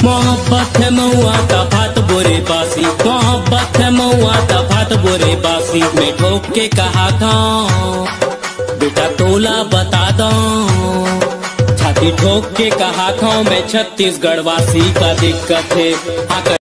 मोहब्बत है मऊआ का भात बोरे बासी, मोहब्बत है मऊआ का भात बोरे बासी। मैं ठोक के कहा था बेटा तोला बता दो, छाती ठोक के कहा था मैं छत्तीसगढ़ वासी का दिक्कत है।